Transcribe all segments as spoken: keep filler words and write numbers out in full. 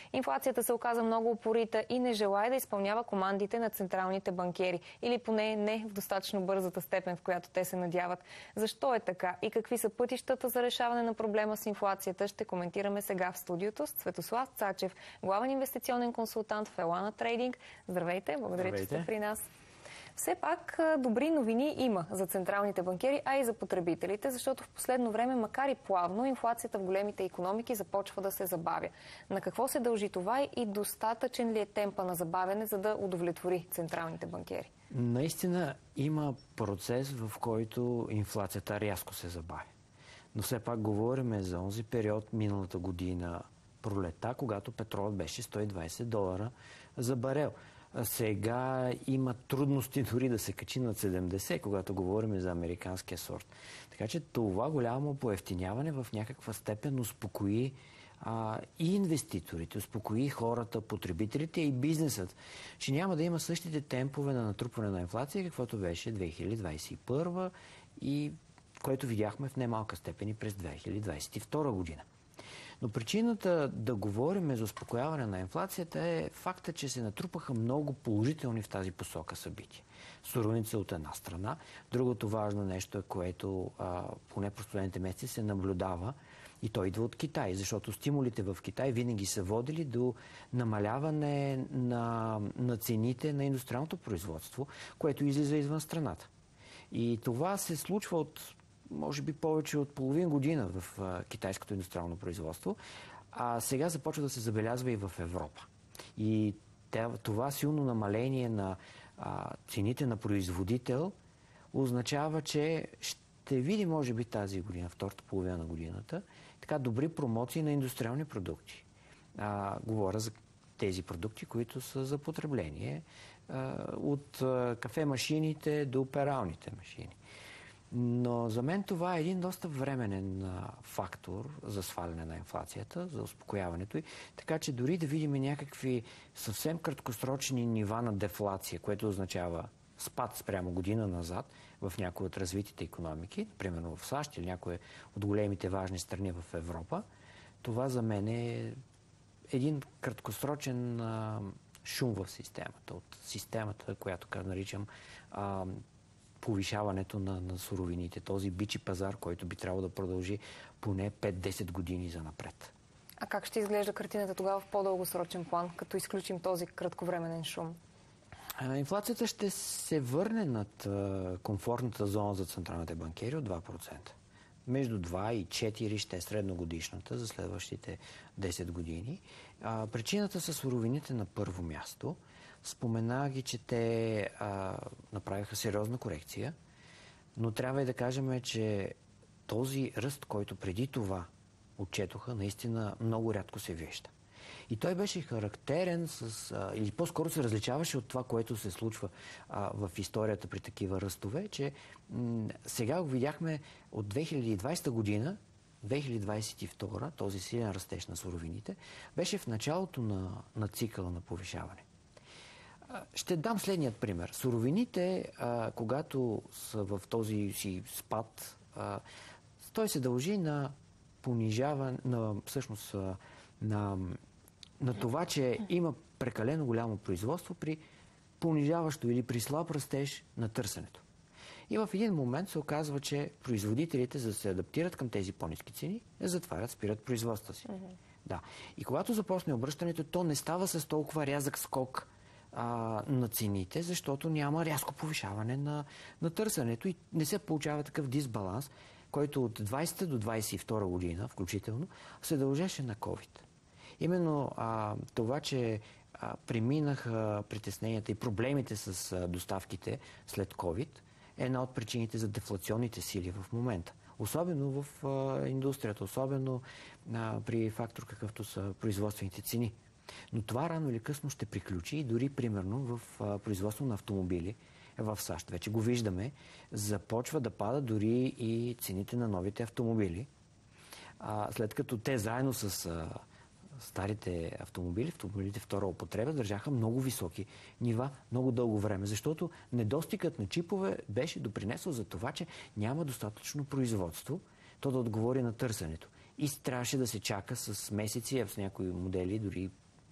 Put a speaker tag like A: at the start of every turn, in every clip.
A: Инфлацията се оказа много упорита и не желае да изпълнява командите на централните банкери, или поне не в достатъчно бързата степен, в която те се надяват. Защо е така и какви са пътищата за решаване на проблема с инфлацията, ще коментираме сега в студиото с Цветослав Цачев, главен инвестиционен консултант в Елана Трейдинг. Здравейте, благодаря,
B: Здравейте.
A: че сте при нас. Все пак добри новини има за централните банкери, а и за потребителите, защото в последно време, макар и плавно, инфлацията в големите икономики започва да се забавя. На какво се дължи това и достатъчен ли е темпа на забавяне, за да удовлетвори централните банкери?
B: Наистина има процес, в който инфлацията рязко се забавя. Но все пак говорим за онзи период миналата година, пролета, когато петролът беше сто и двайсет долара за барел. Сега има трудности дори да се качи над седемдесет, когато говорим за американския сорт. Така че това голямо поевтиняване в някаква степен успокои а, и инвеститорите, успокои хората, потребителите и бизнесът, че няма да има същите темпове на натрупване на инфлация, каквото беше две хиляди двайсет и първа и което видяхме в немалка степен и през две хиляди двайсет и втора година. Но причината да говорим за успокояване на инфлацията е факта, че се натрупаха много положителни в тази посока събития. Суровините от една страна. Другото важно нещо е, което а, поне през последните месеци се наблюдава, и то идва от Китай, защото стимулите в Китай винаги са водили до намаляване на, на цените на индустриалното производство, което излиза извън страната. И това се случва от може би повече от половин година в а, китайското индустриално производство, а сега започва да се забелязва и в Европа. И това силно намаление на а, цените на производител означава, че ще видим, може би тази година, втората половина на годината, така добри промоции на индустриални продукти. А, говоря за тези продукти, които са за потребление, а, от а, кафе-машините до пералните машини. Но за мен това е един доста временен фактор за сваляне на инфлацията, за успокояването й. Така че дори да видим някакви съвсем краткосрочни нива на дефлация, което означава спад спрямо година назад в някои от развитите икономики, примерно в САЩ или някои от големите важни страни в Европа, това за мен е един краткосрочен а, шум в системата. От системата, която наричам а, повишаването на, на суровините, този бичи пазар, който би трябвало да продължи поне пет-десет години за напред.
A: А как ще изглежда картината тогава в по-дългосрочен план, като изключим този кратковременен шум?
B: А, инфлацията ще се върне над а, комфортната зона за централните банкери от два процента. Между два и четири ще е средногодишната за следващите десет години. А, причината са суровините на първо място. Споменах ги, че те а, направиха сериозна корекция, но трябва и да кажем, че този ръст, който преди това отчетоха, наистина много рядко се вижда. И той беше характерен с, а, или по-скоро се различаваше от това, което се случва а, в историята при такива ръстове, че м- сега го видяхме от две хиляди и двайсета година, две хиляди двайсет и втора, този силен растеж на суровините, беше в началото на, на цикъла на повишаване. Ще дам следният пример. Суровините, а, когато са в този си спад, а, той се дължи на понижаване, на, всъщност, а, на, на това, че има прекалено голямо производство при понижаващо или при слаб растеж на търсенето. И в един момент се оказва, че производителите, за да се адаптират към тези по-ниски цени, затварят, спират производството си. Mm-hmm. Да. И когато започне обръщането, то не става с толкова рязък скок а, на цените, защото няма рязко повишаване на, на търсенето и не се получава такъв дисбаланс, който от двайсета до двайсет и втора година, включително, се дължеше на COVID. Именно а, това, че а, преминаха притесненията и проблемите с а, доставките след COVID, е една от причините за дефлационните сили в момента. Особено в а, индустрията, особено а, при фактор какъвто са производствените цени. Но това рано или късно ще приключи и дори примерно в а, производство на автомобили в САЩ. Вече го виждаме. Започва да пада дори и цените на новите автомобили. А, след като те заедно с а, старите автомобили, автомобилите втора употреба, държаха много високи нива много дълго време, защото недостигът на чипове беше допринесъл за това, че няма достатъчно производство, то да отговори на търсенето. И трябваше да се чака с месеци, а с някои модели дори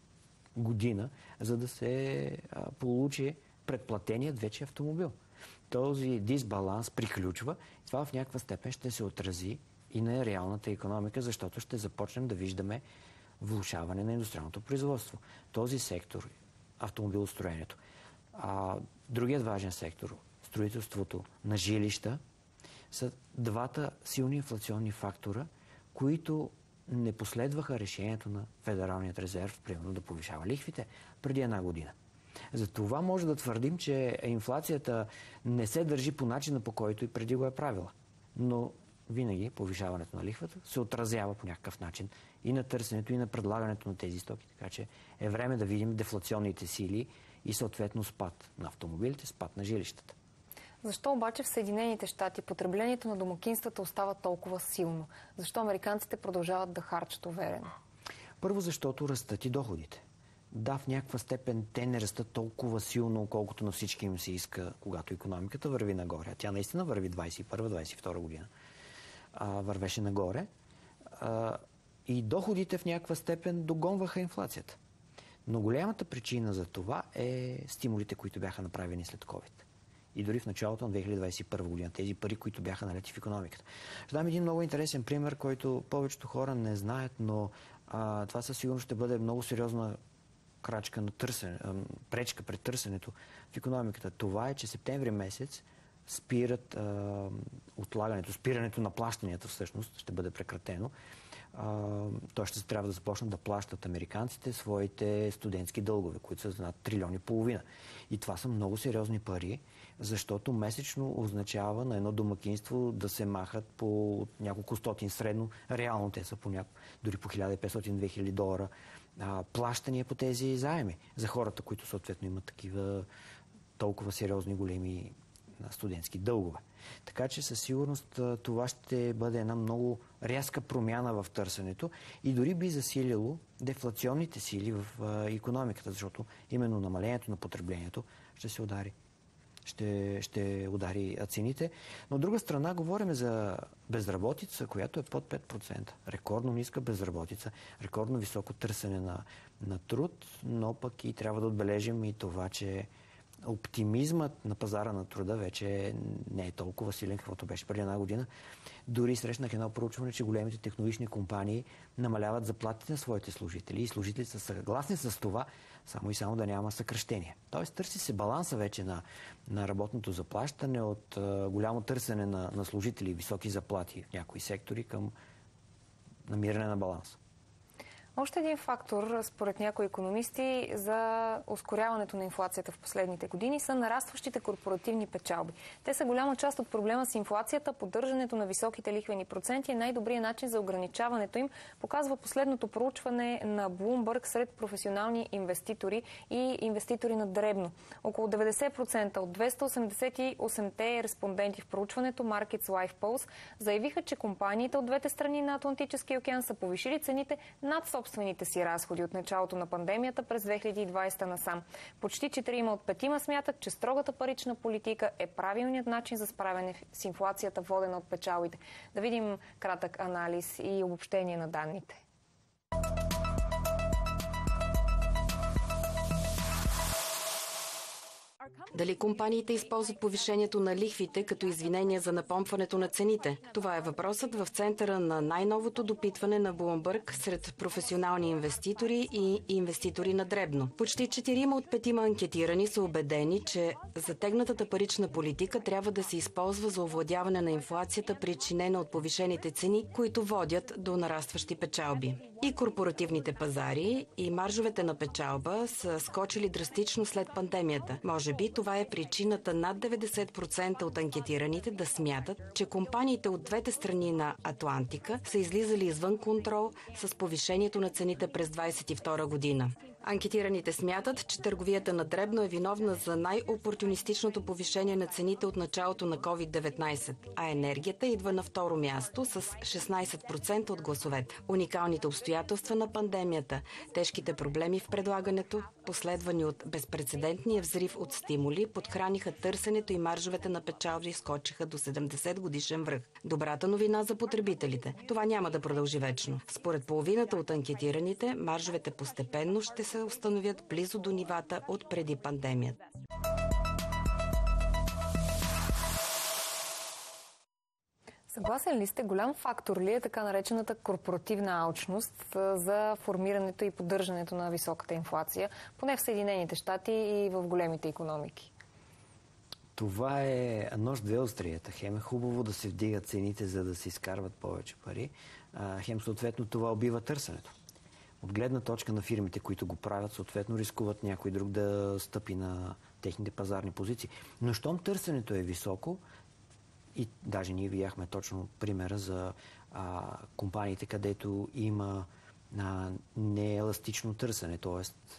B: година, за да се а, получи предплатеният вече автомобил. Този дисбаланс приключва и това в някаква степен ще се отрази и на реалната икономика, защото ще започнем да виждаме влошаване на индустриалното производство. Този сектор, автомобилостроението, а, другият важен сектор, строителството на жилища, са двата силни инфлационни фактора, които не последваха решението на Федералният резерв, примерно да повишава лихвите преди една година. За това може да твърдим, че инфлацията не се държи по начина, по който и преди го е правила. Но винаги повишаването на лихвата се отразява по някакъв начин и на търсенето, и на предлагането на тези стоки. Така че е време да видим дефлационните сили и съответно спад на автомобилите, спад на жилищата.
A: Защо обаче в Съединените щати потреблението на домакинствата остава толкова силно? Защо американците продължават да харчат уверено?
B: Първо, защото растат и доходите. Да, в някаква степен те не растат толкова силно, колкото на всички им се иска, когато икономиката върви нагоре. А тя наистина върви двадесет и първа двадесет и втора година. А, вървеше нагоре. А, и доходите в някаква степен догонваха инфлацията. Но голямата причина за това е стимулите, които бяха направени след COVID. И дори в началото на две хиляди двадесет и първа година. Тези пари, които бяха налети в икономиката. Ще дам един много интересен пример, който повечето хора не знаят, но а, това със сигурност ще бъде много сериозна крачка на търсене, пречка пред търсенето в икономиката. Това е, че септември месец спират а, отлагането, спирането на плащанията всъщност ще бъде прекратено. Той ще трябва да започнат да плащат американците своите студентски дългове, които са над трилион и половина. И това са много сериозни пари, защото месечно означава на едно домакинство да се махат по няколко стотин средно. Реално те са по няко, дори по хиляда и петстотин до две хиляди долара а, плащания по тези заеми за хората, които съответно имат такива толкова сериозни големи студентски дългове. Така че със сигурност това ще бъде една много рязка промяна в търсенето и дори би засилило дефлационните сили в икономиката, защото именно намалението на потреблението ще се удари. Ще, ще удари цените. Но от друга страна говорим за безработица, която е под пет процента. Рекордно ниска безработица, рекордно високо търсене на, на труд, но пък и трябва да отбележим и това, че оптимизмът на пазара на труда вече не е толкова силен, каквото беше преди една година. Дори срещнах едно проучване, че големите технологични компании намаляват заплатите на своите служители и служителите са съгласни с това, само и само да няма съкращение. Тоест търси се баланса вече на, на работното заплащане от а, голямо търсене на, на служители и високи заплати в някои сектори към намиране на баланс.
A: Още един фактор, според някои икономисти, за ускоряването на инфлацията в последните години са нарастващите корпоративни печалби. Те са голяма част от проблема с инфлацията. Поддържането на високите лихвени проценти е най-добрият начин за ограничаването им, показва последното проучване на Bloomberg сред професионални инвеститори и инвеститори на дребно. Около деветдесет процента от двеста осемдесет и осемте респонденти в проучването Markets Life Pulse заявиха, че компаниите от двете страни на Атлантическия океан са повишили цените над собствените си разходи от началото на пандемията през две хиляди и двадесета насам. Почти четирима от петима смятат, че строгата парична политика е правилният начин за справяне с инфлацията, водена от печалбите. Да видим кратък анализ и обобщение на данните.
C: Дали компаниите използват повишението на лихвите като извинение за напомпването на цените? Това е въпросът в центъра на най-новото допитване на Bloomberg сред професионални инвеститори и инвеститори на дребно. Почти четирима от петима анкетирани са убедени, че затегнатата парична политика трябва да се използва за овладяване на инфлацията, причинена от повишените цени, които водят до нарастващи печалби. И корпоративните пазари, и маржовете на печалба са скочили драстично след пандемията. Може би това е причината над деветдесет процента от анкетираните да смятат, че компаниите от двете страни на Атлантика са излизали извън контрол с повишението на цените през двадесет и втора година. Анкетираните смятат, че търговията на дребно е виновна за най-опортунистичното повишение на цените от началото на ковид деветнадесет, а енергията идва на второ място с шестнадесет процента от гласовете. Уникалните обстоятелства на пандемията, тежките проблеми в предлагането, последвани от безпрецедентния взрив от стимули, подхраниха търсенето и маржовете на печалби скочиха до седемдесет годишен връх. Добрата новина за потребителите. Това няма да продължи вечно. Според половината от анкетираните, маржовете постепенно ще се се установят близо до нивата от преди пандемията.
A: Съгласен ли сте, голям фактор ли е така наречената корпоративна алчност за формирането и поддържането на високата инфлация, поне в Съединените щати и в големите икономики?
B: Това е нож две острията. Хем е хубаво да се вдигат цените, за да се изкарват повече пари. Хем съответно това убива търсенето. От гледна точка на фирмите, които го правят, съответно рискуват някой друг да стъпи на техните пазарни позиции. Но щом търсенето е високо, и даже ние видяхме точно примера за а, компаниите, където има а, нееластично търсене, т.е.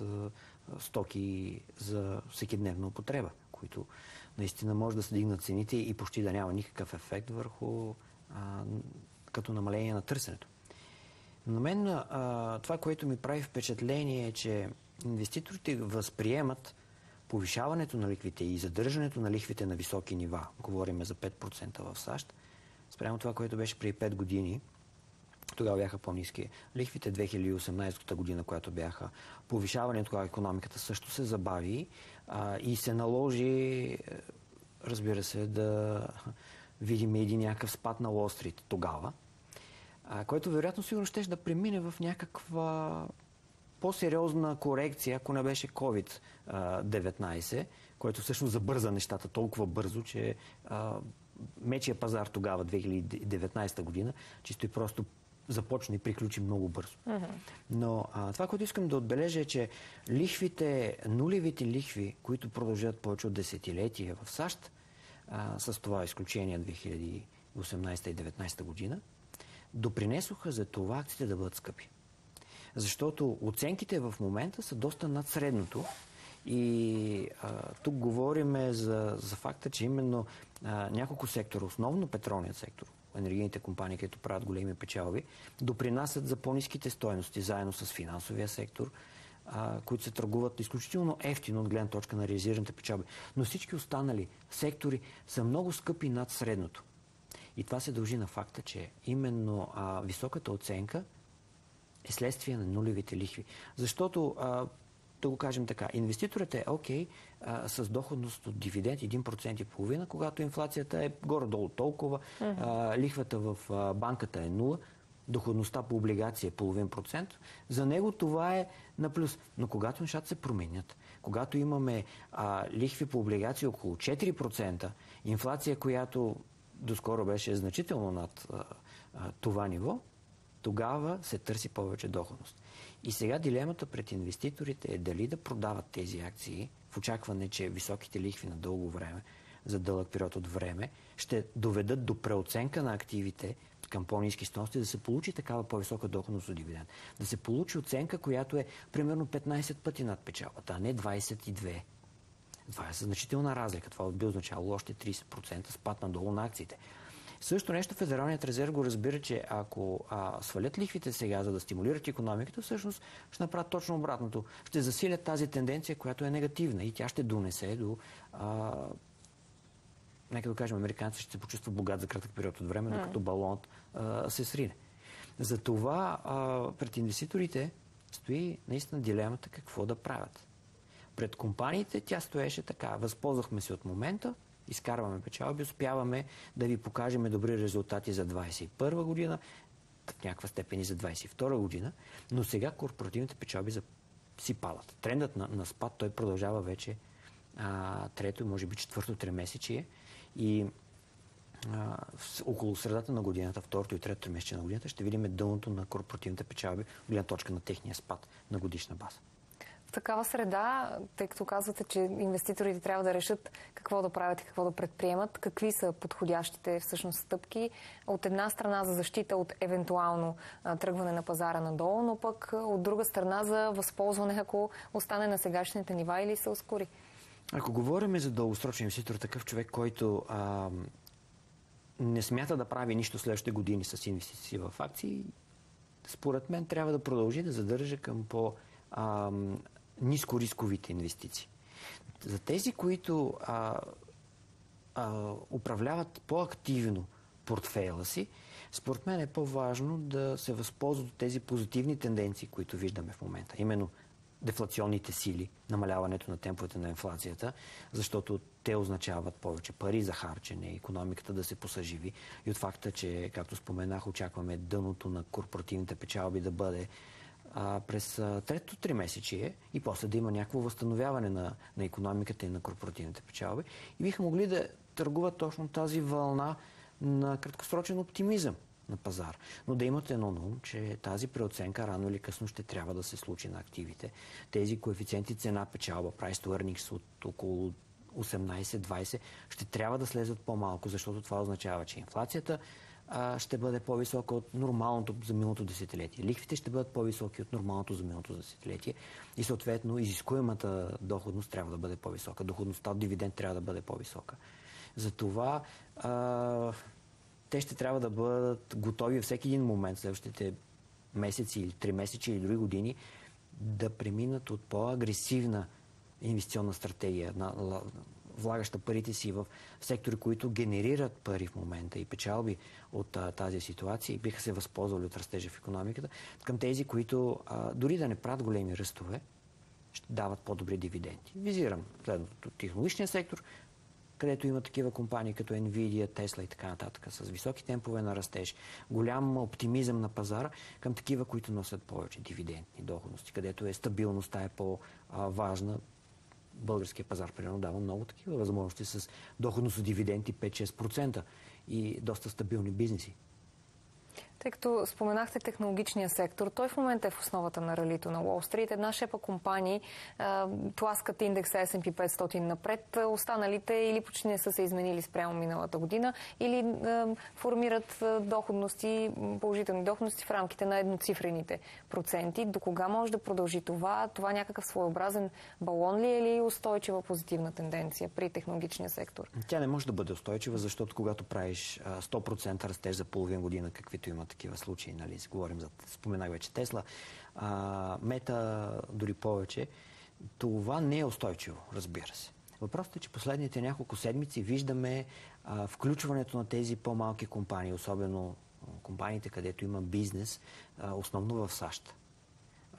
B: стоки за всекидневна употреба, които наистина може да се дигнат цените и почти да няма никакъв ефект върху а, като намаление на търсенето. На мен а, това, което ми прави впечатление е, че инвеститорите възприемат повишаването на лихвите и задържането на лихвите на високи нива, говорим за пет процента в САЩ, спрямо това, което беше преди пет години, тогава бяха по-ниски лихвите, две хиляди и осемнадесета година, която бяха повишаването, тогава икономиката също се забави а, и се наложи, разбира се, да видим един някакъв спад на Уол Стрит тогава, а, който вероятно сигурно ще да премине в някаква по-сериозна корекция, ако не беше ковид деветнадесет, който всъщност забърза нещата толкова бързо, че а, мечия пазар тогава, две хиляди и деветнадесета година, чисто и просто започна и приключи много бързо. Uh-huh. Но а, това, което искам да отбележа е, че лихвите, нулевите лихви, които продължат повече от десетилетия в САЩ, а, с това изключение две хиляди и осемнадесета и две хиляди и деветнадесета година, допринесоха за това акциите да бъдат скъпи. Защото оценките в момента са доста над средното и а, тук говорим за, за факта, че именно а, няколко сектора, основно петролният сектор, енергийните компании, които правят големи печалби, допринасят за по-ниските стойности, заедно с финансовия сектор, а, които се търгуват изключително ефтино от гледна точка на реализираните печалби. Но всички останали сектори са много скъпи над средното. И това се дължи на факта, че именно а, високата оценка е следствие на нулевите лихви. Защото, а, да го кажем така, инвеститорът е окей а, с доходност от дивиденд един процент и половина, когато инфлацията е горе-долу толкова, uh-huh. а, лихвата в а, банката е нула, доходността по облигация е половин процент. За него това е на плюс. Но когато нещата се променят, когато имаме а, лихви по облигации около четири процента, инфлация, която доскоро беше значително над а, а, това ниво, тогава се търси повече доходност. И сега дилемата пред инвеститорите е дали да продават тези акции в очакване, че високите лихви на дълго време, за дълъг период от време, ще доведат до преоценка на активите към по-ниски стойности, да се получи такава по-висока доходност от дивиденд. Да се получи оценка, която е примерно петнадесет пъти над печалбата, а не двадесет и две. Това е значителна разлика. Това би означало още тридесет процента спад надолу на акциите. Също нещо Федералният резерв го разбира, че ако а, свалят лихвите сега, за да стимулират икономиката, всъщност ще направят точно обратното. Ще засилят тази тенденция, която е негативна и тя ще донесе до... А, нека да кажем, американците ще се почувстват богат за кратък период от време, докато балонът а, се срине. Затова а, пред инвеститорите стои наистина дилемата какво да правят. Пред компаниите тя стоеше така. Възползвахме се от момента, изкарваме печалби, успяваме да ви покажем добри резултати за двадесет и първа година, в някаква степен и за двадесет и втора година, но сега корпоративните печалби си падат. Трендът на, на спад, той продължава вече а, трето, може би четвърто тримесечие и а, в, около средата на годината, второто и трето тримесечие на годината, ще видим дъното на корпоративните печалби в гледна точка на техния спад на годишна база.
A: В такава среда, тъй като казвате, че инвеститорите трябва да решат какво да правят и какво да предприемат, какви са подходящите всъщност стъпки? От една страна за защита от евентуално а, тръгване на пазара надолу, но пък от друга страна за възползване, ако остане на сегашните нива или се ускори.
B: Ако говорим за дългосрочен инвеститор, такъв човек, който а, не смята да прави нищо следващите години с инвестиции в акции, според мен трябва да продължи да задържа към по- а, нискорисковите инвестиции. За тези, които а, а, управляват по-активно портфейла си, според мен е по-важно да се възползват от тези позитивни тенденции, които виждаме в момента. Именно дефлационните сили, намаляването на темповете на инфлацията, защото те означават повече пари за харчене, икономиката да се посъживи и от факта, че, както споменах, очакваме дъното на корпоративните печалби да бъде а, през третото тримесечие и после да има някакво възстановяване на, на икономиката и на корпоративните печалби. И биха могли да търгуват точно тази вълна на краткосрочен оптимизъм на пазар. Но да имате едно на ум, че тази преоценка рано или късно ще трябва да се случи на активите. Тези коефициенти цена-печалба, price to earnings от около осемнайсет-двайсет, ще трябва да слезат по-малко, защото това означава, че инфлацията а, ще бъде по-висока от нормалното за миналото десетилетие. Лихвите ще бъдат по-високи от нормалното за миналото десетилетие и съответно изискуемата доходност трябва да бъде по-висока. Доходността от дивиденд трябва да бъде по-висока. Затова а, те ще трябва да бъдат готови всеки един момент, следващите месеци или три месечи или дори години, да преминат от по-агресивна инвестиционна стратегия, на, влагаща парите си в сектори, които генерират пари в момента и печалби от а, тази ситуация и биха се възползвали от растежа в икономиката, към тези, които а, дори да не правят големи ръстове, ще дават по-добри дивиденти. Визирам следното: технологичния сектор, където има такива компании като Nvidia, Tesla и така нататък, с високи темпове на растеж, голям оптимизъм на пазара, към такива, които носят повече дивидендни доходности, където е стабилността е по-важна. Българския пазар, примерно, дава много такива възможности с доходност от дивиденти пет-шест процента и доста стабилни бизнеси.
A: Тъй като споменахте технологичния сектор, той в момента е в основата на ралито на Уол Стрит. Една шепа компании а, тласкат индекса Ес енд Пи петстотин напред. Останалите или почти не са се изменили спрямо миналата година, или а, формират доходности, положителни доходности в рамките на едноцифрените проценти. До кога може да продължи това? Това някакъв своеобразен балон ли е, или устойчива позитивна тенденция при технологичния сектор?
B: Тя не може да бъде устойчива, защото когато правиш сто процента растеж за половин година, каквито има такива случаи, нали, говорим за, споменах вече Тесла, а, Мета, дори повече, това не е устойчиво, разбира се. Въпросът е, че последните няколко седмици виждаме а, включването на тези по-малки компании, особено компаниите, където има бизнес, а, основно в САЩ. А,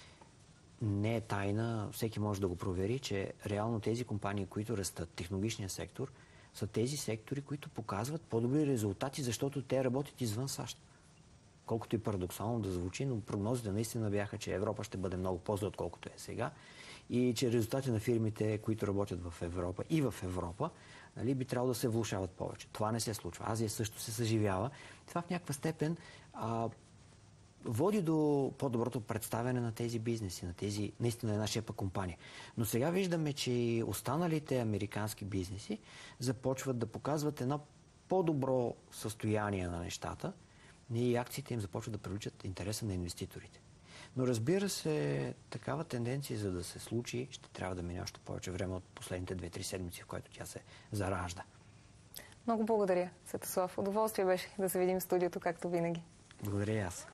B: не е тайна, всеки може да го провери, че реално тези компании, които растат, технологичния сектор, са тези сектори, които показват по-добри резултати, защото те работят извън САЩ. Колкото и парадоксално да звучи, но прогнозите наистина бяха, че Европа ще бъде много по-зле, отколкото е сега, и че резултати на фирмите, които работят в Европа и в Европа, нали, би трябвало да се влошават повече. Това не се случва. Азия също се съживява. Това в някаква степен а, води до по-доброто представяне на тези бизнеси, на тези наистина една шепа компания. Но сега виждаме, че останалите американски бизнеси започват да показват едно по-добро състояние на нещата и акциите им започват да привличат интереса на инвеститорите. Но разбира се, такава тенденция, за да се случи, ще трябва да мине още повече време от последните две-три седмици, в което тя се заражда.
A: Много благодаря, Светослав. Удоволствие беше да се видим в студиото, както винаги.
B: Благодаря и аз.